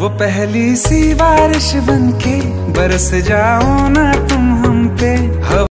वो पहली सी बारिश बनके बरस जाऊं ना